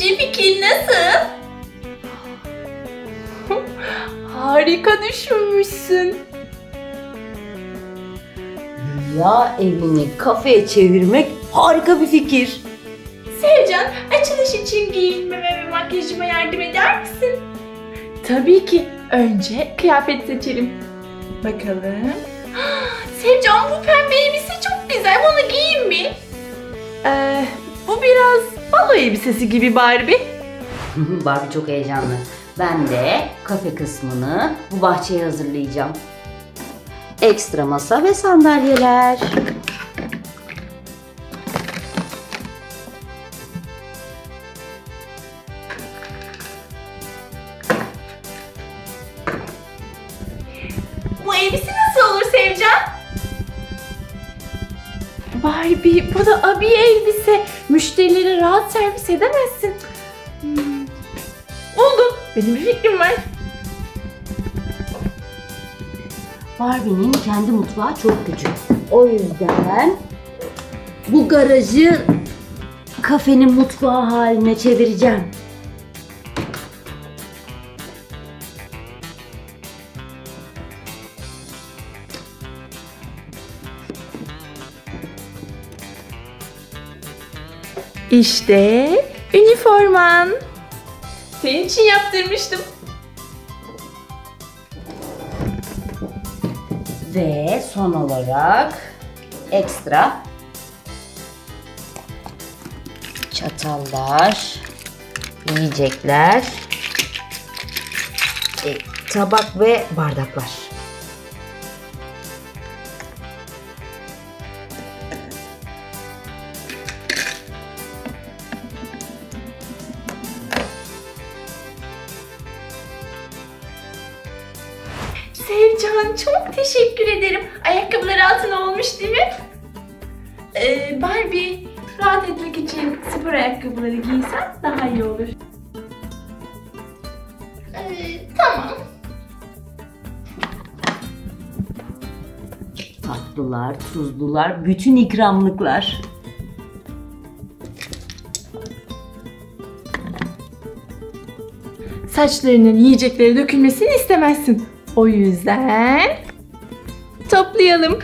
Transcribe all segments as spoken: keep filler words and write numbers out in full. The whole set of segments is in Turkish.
Sizce fikir nasıl? Harika düşünmüşsün. Ya evini kafeye çevirmek harika bir fikir. Sevcan, açılış için giyinmeme ve makyajıma yardım eder misin? Tabii ki. Önce kıyafet seçelim. Bakalım. Sevcan, bu pembe elbise çok güzel. Bunu giyeyim mi? Ee, bu biraz balo elbisesi gibi Barbie. Barbie çok heyecanlı. Ben de kafe kısmını bu bahçeye hazırlayacağım. Ekstra masa ve sandalyeler. Bu elbise nasıl olur Sevcan? Barbie, bu da abiye elbise. Müşterilere rahat servis edemezsin. Hmm. Buldum. Benim bir fikrim var. Barbie'nin kendi mutfağı çok küçük. O yüzden bu garajı kafenin mutfağı haline çevireceğim. İşte üniforman. Senin için yaptırmıştım. Ve son olarak ekstra çatallar, yiyecekler, e, tabak ve bardaklar. Sevcan, çok teşekkür ederim. Ayakkabılar altın olmuş değil mi? Ee, Barbie, rahat etmek için spor ayakkabıları giysen daha iyi olur. Ee, tamam. Tatlılar, tuzlular, bütün ikramlıklar. Saçlarının yiyeceklere dökülmesini istemezsin. O yüzden toplayalım.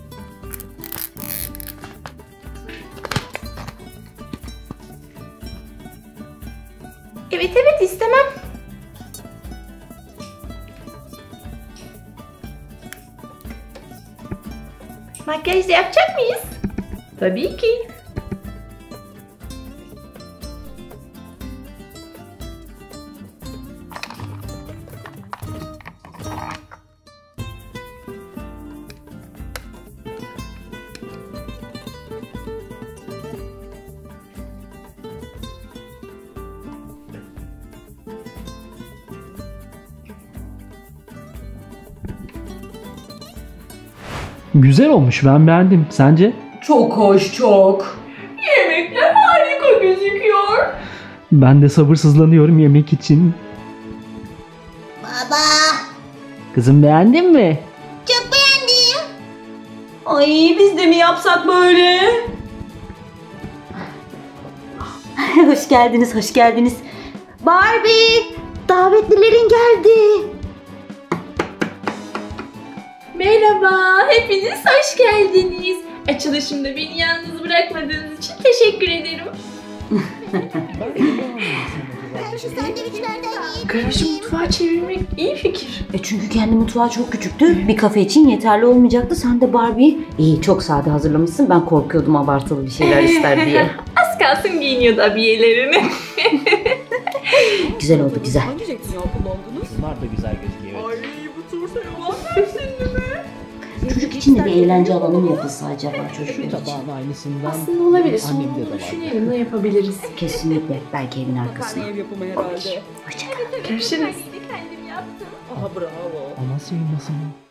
Evet evet istemem. Makyaj da yapacak mıyız? Tabii ki. Güzel olmuş, ben beğendim. Sence? Çok hoş, çok. Yemekler harika gözüküyor. Ben de sabırsızlanıyorum yemek için. Baba, Kızım, beğendin mi? çok beğendim. Ay, biz de mi yapsak böyle? Hoş geldiniz, hoş geldiniz. Barbie, davetlilerin geldi. Merhaba, hepiniz hoş geldiniz. Açılışımda beni yalnız bırakmadığınız için teşekkür ederim. Garajı mutfağa çevirmek iyi fikir. E çünkü kendi mutfağı çok küçüktü. Bir kafe için yeterli olmayacaktı. Sen de Barbie, iyi çok sade hazırlamışsın. Ben korkuyordum abartılı bir şeyler ister diye. Az kalsın giyiniyordu abiyelerini. Güzel oldu, güzel. Hangi zeytinyağı kullandınız? Bunlar da güzel gözüküyor. Ay bu turtaya bahsetsin mi? Çocuk için de bir eğlence alanı mı yapılsa acaba Şu çocuklar için? tabağın aynısından Aslında olabilir. Sonra annemde de bunu var. düşünelim, ne yapabiliriz. Kesinlikle. Belki evin arkasına. Ev yapımı herhalde. Hoşçakalın. Görüşürüz. Aha bravo. Ama senin nasıl mı?